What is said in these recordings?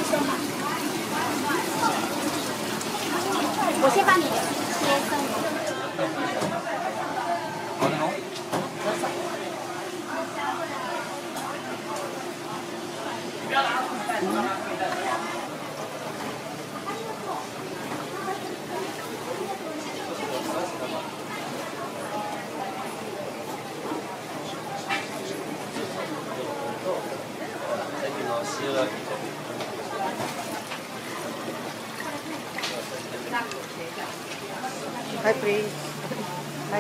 我先把你切分。 好的哦。 はい、プリーズ。はい。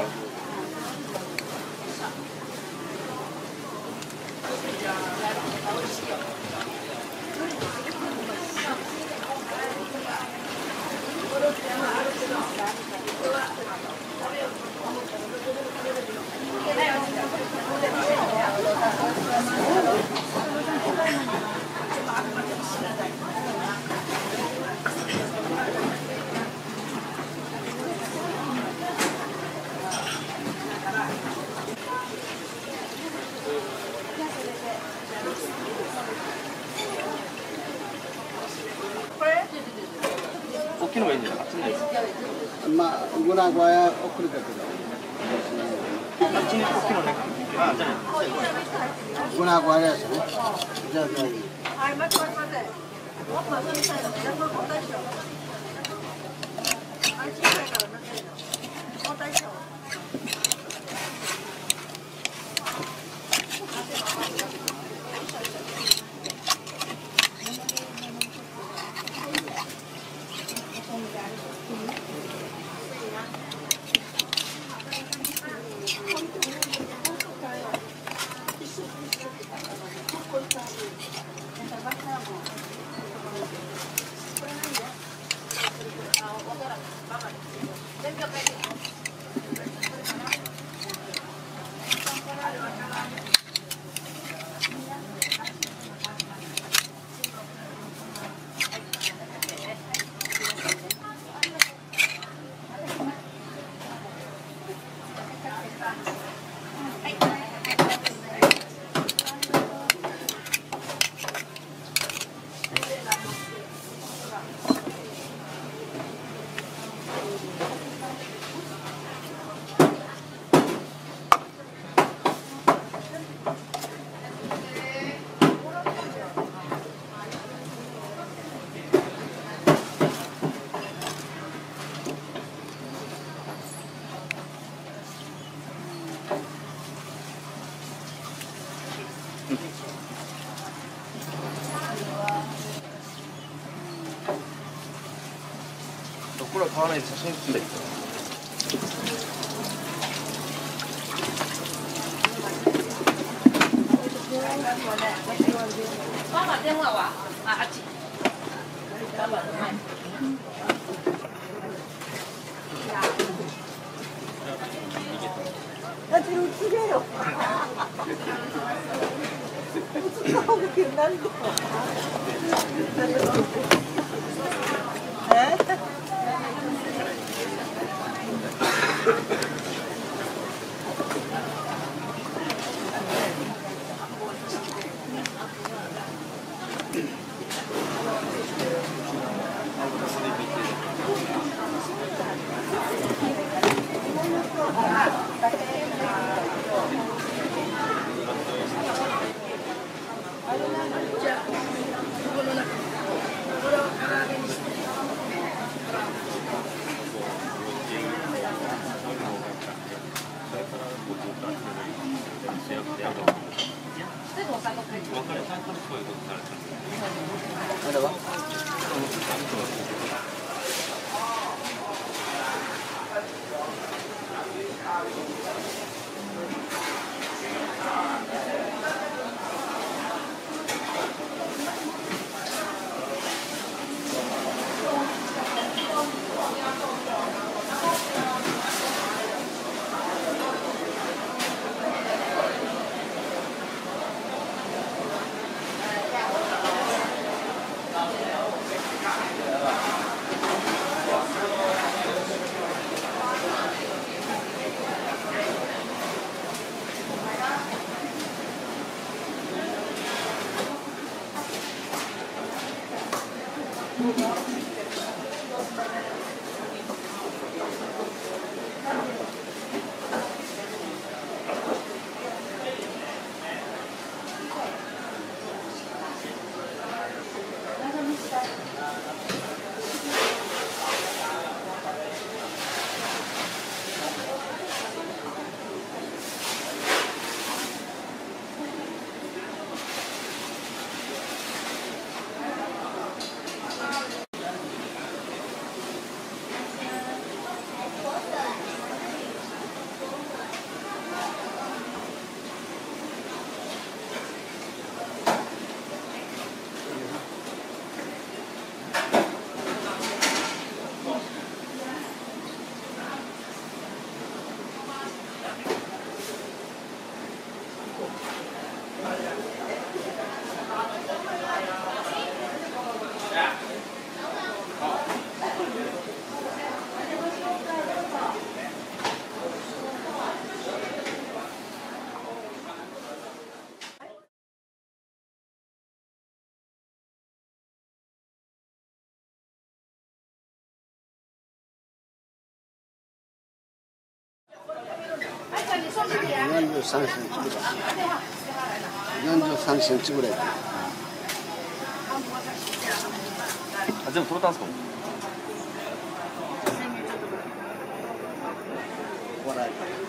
大きいのがいいんじゃないか。 まあ、グラゴは遅れたけど。 あっちに大きいのね。あ、じゃあね。 グラゴはあれですね。じゃあ、じゃあいい。 はい、待って待って待って。もっと遊びたいの。じゃあ、これ交代しよう。あれ小さいから待っていいの。交代しよう。 これは買わないで写真撮って。 爸爸電話はあっち。爸爸の前。 だって映れよ。映った方がいいなんで。 あれは 43センチぐらい。43センチぐらい。 あ、全部取れたんですか。 笑い。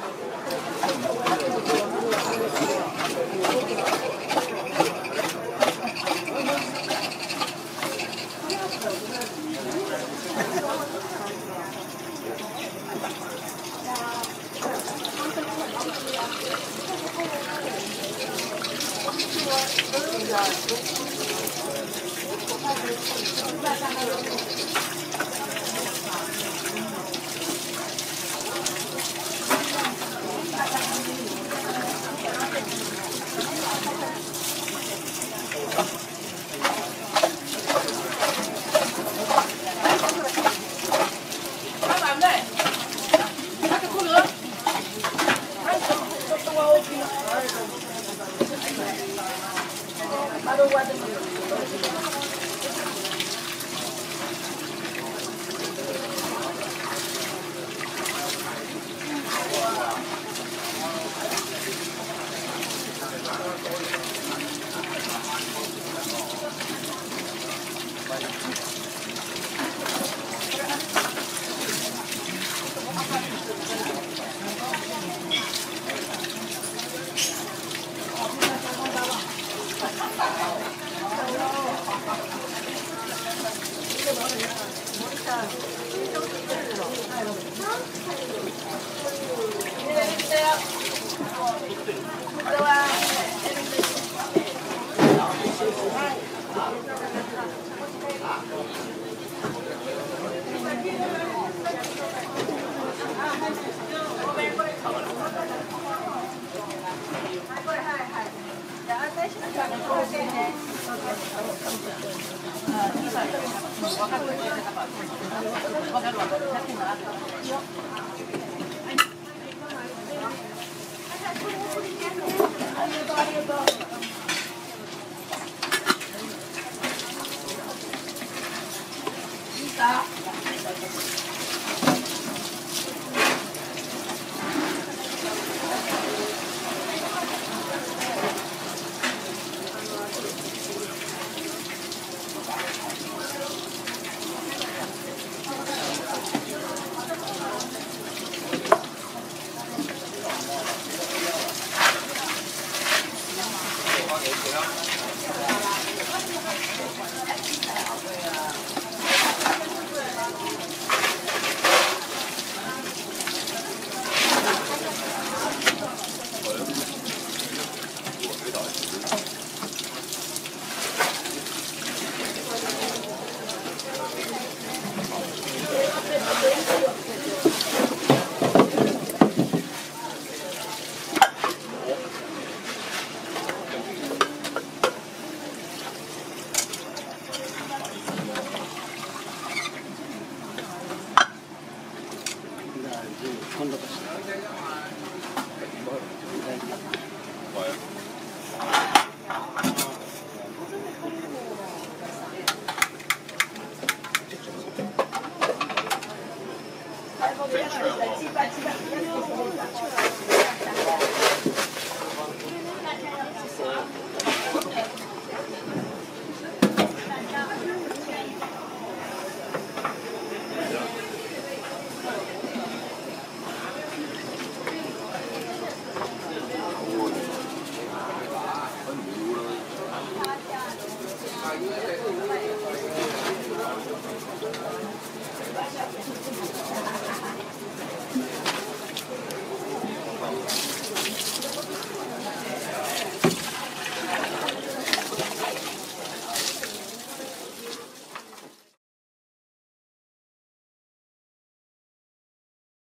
今度こそ。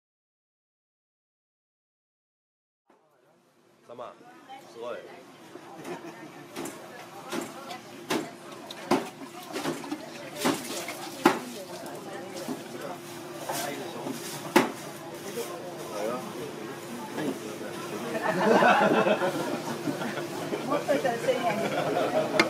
3万すごい。 molto insegnante.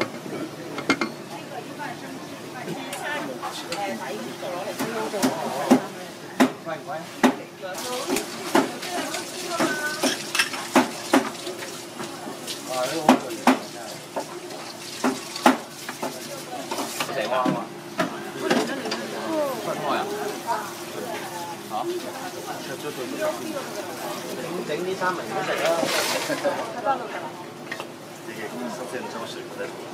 谁花吗？快開啊！嚇？整啲三文魚食啦。這個收件招式不在圖。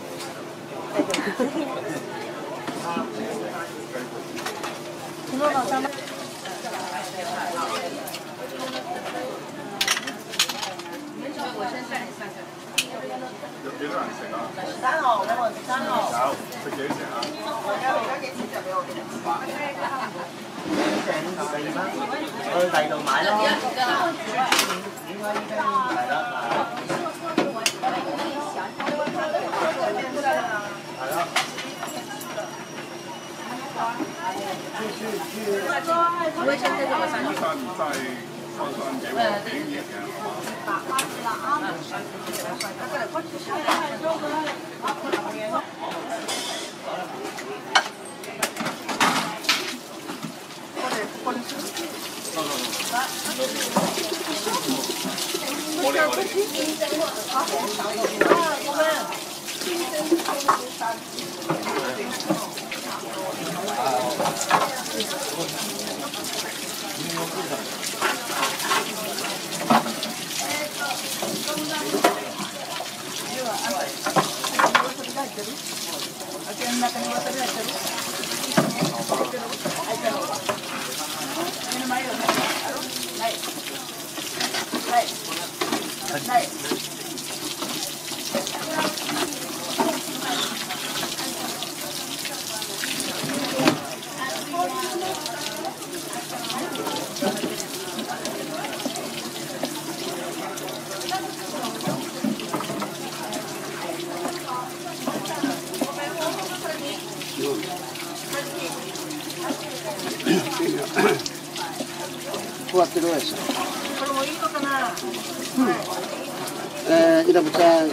我先算你算算。 有幾多人食啊？ 生蠔有冇人食生蠔？ 有，食幾隻啊？ 而家幾錢就俾我哋？ 4蚊，我去第二度買咯。應該依家係啦，係咯。 我先这个算。 你在收上給我幾年嘅？ こうやってどうやし。 これもいいのかな。 イラブちゃん、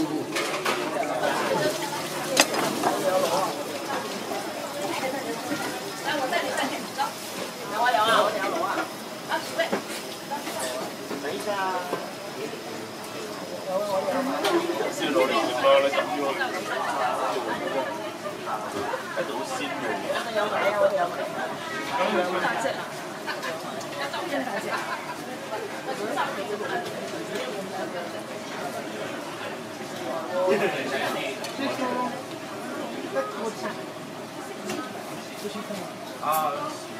等一下。 先攞嚟食啦，你咁樣。 一度鮮味。 有買啊，我哋有買。大隻啊！真大隻。 啊。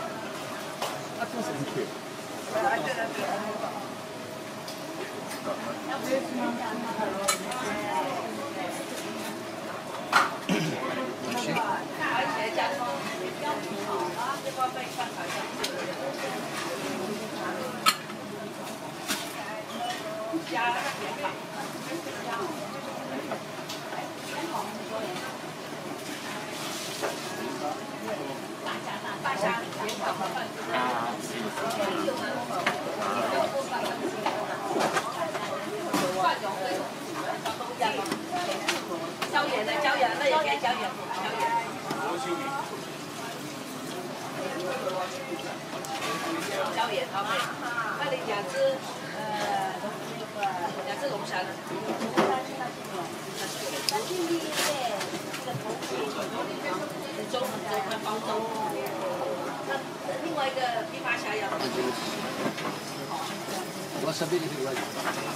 椒盐的椒盐，那也给椒盐。椒盐 OK， 那你2只2只龙虾呢？粥快包粥。那另外一个琵琶虾要。 わさび入れてください。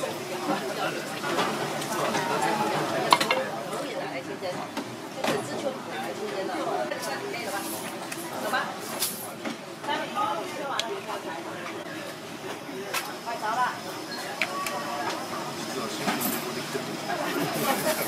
永远的爱情针，这是知秋爱情针的，可以了吧？走吧。快着了。